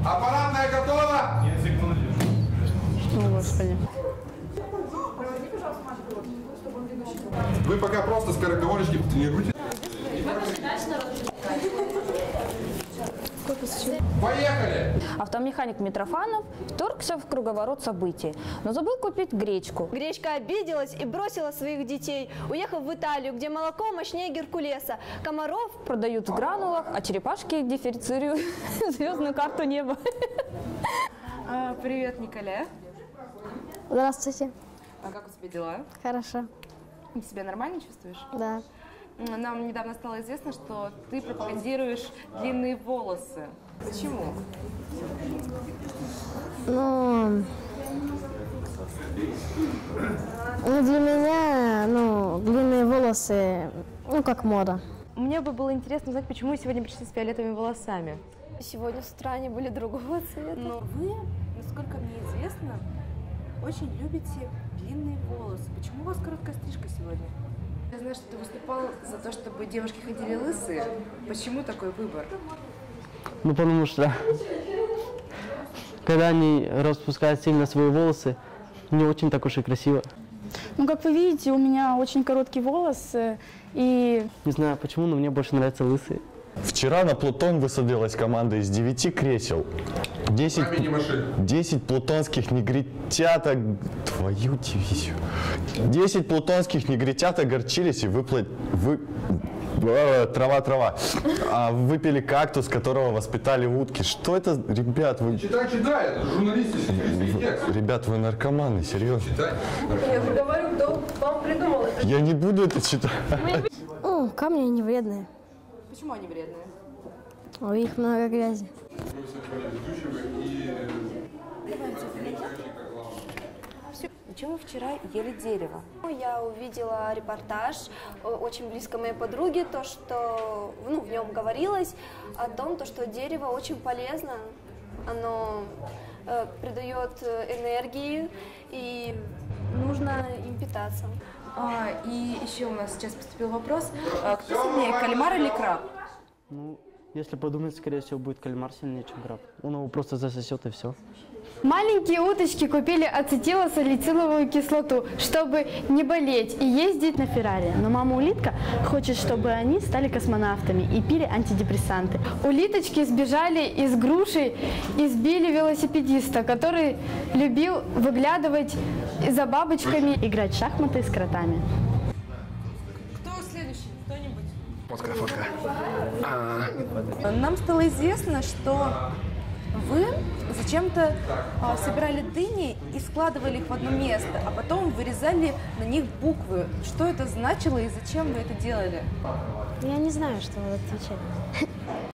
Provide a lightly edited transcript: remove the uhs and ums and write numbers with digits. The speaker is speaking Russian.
Аппаратная готова? О, Господи. Вы пока просто скороговорочки тренируйте. Поехали! Автомеханик Митрофанов вторгся в круговорот событий, но забыл купить гречку. Гречка обиделась и бросила своих детей, уехав в Италию, где молоко мощнее Геркулеса. Комаров Продают в гранулах, а черепашки дифференцируют звездную карту неба. Привет, Николя. Здравствуйте. А как у тебя дела? Хорошо. Ты себя нормально чувствуешь? Да. Нам недавно стало известно, что ты пропагандируешь длинные волосы. Почему? Ну, для меня, длинные волосы, как мода. Мне бы было интересно узнать, почему вы сегодня пришли с фиолетовыми волосами. сегодня с утра они были другого цвета. Но вы, насколько мне известно, очень любите длинные волосы. Почему у вас короткая стрижка сегодня? Я знаю, что ты выступал за то, чтобы девушки ходили лысые. Почему такой выбор? Ну, потому что, когда они распускают сильно свои волосы, не очень так уж и красиво. Ну, как вы видите, у меня очень короткие волосы, и... Не знаю почему, но мне больше нравятся лысые. Вчера на Плутон высадилась команда из 9 кресел. 10 плутонских негритят, твою дивизию. 10 плутонских негритят огорчились и трава. Выпили кактус, которого воспитали утки. Что это, ребят? Вы... Читай, это журналистический текст. Ребят, вы наркоманы, серьезно. Я же говорю, кто вам придумал это. Я не буду это читать. Камни не вредные. Почему они вредные? У них много грязи. Зачем вы вчера ели дерево? Я увидела репортаж очень близко моей подруги, то, что в нем говорилось о том, что дерево очень полезно, оно придает энергии, и нужно им питаться. И еще у нас сейчас поступил вопрос, кто сильнее, кальмар или краб? Ну, если подумать, скорее всего, будет кальмар сильнее, чем краб. Он его просто засосет и все. Маленькие уточки купили ацетилсалициловую кислоту, чтобы не болеть и ездить на Феррари. Но мама-улитка хочет, чтобы они стали космонавтами и пили антидепрессанты. Улиточки сбежали из груши и сбили велосипедиста, который любил выглядывать за бабочками, играть в шахматы с кротами. Кто следующий? Кто-нибудь? Фотка. Нам стало известно, что вы зачем-то собирали дыни и складывали их в одно место, а потом вырезали на них буквы. Что это значило и зачем вы это делали? Я не знаю, что отвечать.